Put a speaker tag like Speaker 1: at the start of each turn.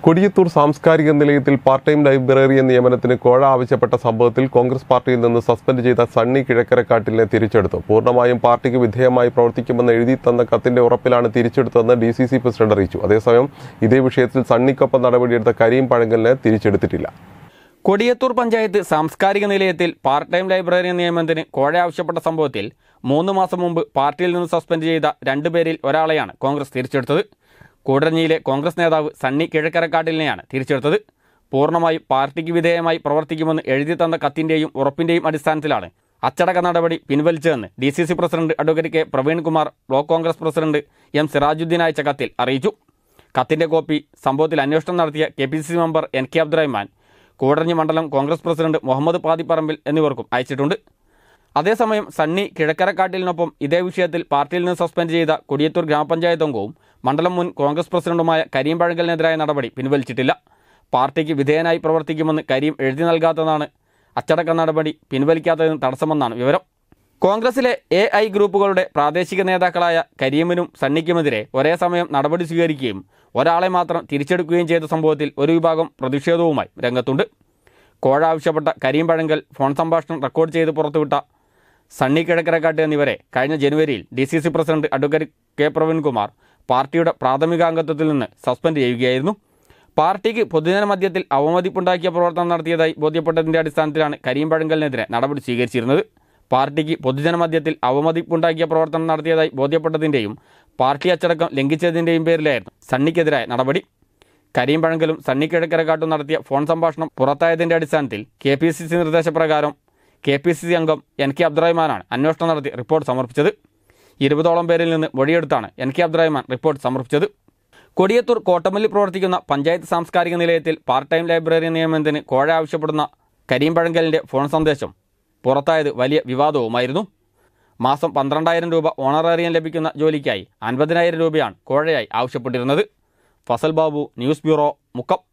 Speaker 1: കൊടിയത്തൂർ സാംസ്കാരിക നിലയത്തിൽ part time librarian നിയമനത്തിന് കോഴ ആവശ്യപ്പെട്ട സംഭവത്തിൽ കോൺഗ്രസ് പാർട്ടിയിൽ നിന്ന് സസ്പെൻഡ് ചെയ്ത സണ്ണി കിഴക്കരക്കാട്ടിലിനെ തിരിച്ചെടുത്തു. പൂർണ്ണമായും പാർട്ടിക്ക് വിധേയമായി പ്രവർത്തിക്കുമെന്ന് എഴുതി തന്ന കത്തിന്റെ ഉറപ്പിലാണ് തിരിച്ചെടുത്തതെന്ന് DCC പ്രസിഡന്റ് അറിയിച്ചു. അതേസമയം ഇതേ വിഷയത്തിൽ സണ്ണിക്കൊപ്പം നടപടിയെടുത്ത കരീം പഴങ്കലിനെ തിരിച്ചെടുത്തിട്ടില്ല.
Speaker 2: കൊടിയത്തൂർ പഞ്ചായത്ത് സാംസ്കാരിക നിലയത്തിൽ പാർട്ട് ടൈം ലൈബ്രറിയൻ നിയമനത്തിന് കോഴ ആവശ്യപ്പെട്ട സംഭവത്തിൽ 3 മാസം മുമ്പ് പാർട്ടിയിൽ നിന്ന് സസ്പെൻഡ് ചെയ്ത 2 പേരിൽ ഒരാളെയാണ് കോൺഗ്രസ് തിരിച്ചെടുത്തത്. കൂടരഞ്ഞിയിലെ കോൺഗ്രസ് നേതാവ് സണ്ണി കിഴക്കരക്കാട്ടിലിനെയാണ് തിരിച്ചെടുത്തത്. പൂർണ്ണമായും പാർട്ടിക്ക് വിധേയമായി പ്രവർത്തിക്കുമെന്ന് എഴുതി തന്ന കത്തിന്റെയും ഉറപ്പിന്റെയും അടിസ്ഥാനത്തിലാണ് അച്ചടക്ക നടപടി പിൻവലിച്ചതെന്ന് DCC president advocate K Praveenkumar block Congress president M Sirajuddin അയച്ച കത്തിൽ അറിയിച്ചു. കത്തിന്റെ കോപ്പി സംഭവത്തിൽ അന്വേഷണം നടത്തിയ KPCC member NK Abdurahman, Koodaranji മണ്ഡലം കോൺഗ്രസ് പ്രസിഡന്റ് മുഹമ്മദ് പാതിപ്പറമ്പിൽ എന്നിവർക്കും അയച്ചിട്ടുണ്ട്. അതേസമയം സണ്ണി കിഴക്കരക്കാട്ടിലിനൊപ്പം ഇതേ വിഷയത്തിൽ പാർട്ടിയിൽ നിന്ന് സസ്പെൻഡ് ചെയ്ത കൊടിയത്തൂർ ഗ്രാമപഞ്ചായത്ത് അംഗവും മണ്ഡലം മുൻ കോൺഗ്രസ് പ്രസിഡന്റുമായ കരീം പഴങ്കലിനെതിരായ നടപടി പിൻവലിച്ചിട്ടില്ല. പാർട്ടിക്ക് വിധേയനായി പ്രവർത്തിക്കുമെന്ന് കരീം എഴുതി നൽകാത്തതാണ് അച്ചടക്ക നടപടി പിൻവലിക്കാത്തതിന് തടസ്സമെന്നാണ് വിവരം. കോൺഗ്രസിലെ AI ഗ്രൂപ്പുകളുടെ പ്രാദേശിക നേതാക്കളായ കരീമിനും സണ്ണിക്കുമെതിരെ ഒരേ സമയം നടപടി സ്വീകരിക്കുകയും ഒരാളെ മാത്രം തിരിച്ചെടുക്കുകയും ചെയ്ത സംഭവത്തിൽ ഒരു വിഭാഗം പ്രതിഷേധവുമായി രംഗത്തുണ്ട്. കോഴ ആവശ്യപ്പെട്ട കരീം പഴങ്കൽ ഫോൺ സംഭാഷണം റെക്കോർഡ് ചെയ്ത് പുറത്തുവിട്ട സണ്ണി കിഴക്കരക്കാട്ട് എന്നിവരെ കഴിഞ്ഞ ജനുവരിയിൽ DCC president advocate K Praveenkumar പാർട്ടിയുടെ പ്രാഥമിക അംഗത്വത്തിൽ നിന്ന് സസ്പെൻഡ് ചെയ്യുകയായിരുന്നു. പാർട്ടിക്ക് പൊതുജന മധ്യത്തിൽ അവമതിപ്പുണ്ടാക്കിയ പ്രവർത്തനം നടത്തിയതായി ബോധ്യപ്പെട്ടതിന്റെ അടിസ്ഥാനത്തിലാണ് കരീം പഴങ്കലിനെതിരെ നടപടി സ്വീകരിച്ചിരുന്നത്. പാർട്ടിക്ക് പൊതുജന മധ്യത്തിൽ അവമതിപ്പുണ്ടാക്കിയ പ്രവർത്തനം നടത്തിയതായി ബോധ്യപ്പെട്ടതിന്റെയും പാർട്ടി അച്ചടക്കം ലംഘിച്ചതിന്റെയും പേരിലായിരുന്നു സണ്ണിക്കെതിരായ നടപടി. കരീം പഴങ്കലും സണ്ണി കിഴക്കരക്കാട്ടും നടത്തിയ ഫോൺ സംഭാഷണം പുറത്തായതിന്റെ അടിസ്ഥാനത്തിൽ KPCC നിർദ്ദേശപ്രകാരം KPCC അംഗം NK അബ്ദുറഹ്മാനാണ് അന്വേഷണം നടത്തി റിപ്പോർട്ട് സമർപ്പിച്ചത്. 20ഓളം പേരിൽ നിന്ന് മൊഴിയെടുത്താണ് NK അബ്ദുറഹ്മാൻ റിപ്പോർട്ട് സമർപ്പിച്ചത്. കൊടിയത്തൂർ കോട്ടമല്ലിൽ പ്രവർത്തിക്കുന്ന പഞ്ചായത്ത് സാംസ്കാരിക നിലയത്തിൽ പാർട്ട് ടൈം ലൈബ്രറി നിയമനത്തിന് കോഴ ആവശ്യപ്പെടുന്ന കരീം പഴങ്കലിന്റെ ഫോൺ സന്ദേശം പുറത്തായത് വലിയ വിവാദവുമായിരുന്നു. മാസം 12,000 രൂപ ഓണറേറിയം ലഭിക്കുന്ന ജോലിക്കായി 50,000 രൂപയാണ് കോഴയായി ആവശ്യപ്പെട്ടിരുന്നത്. Fasal Babu, news bureau, Mukkam.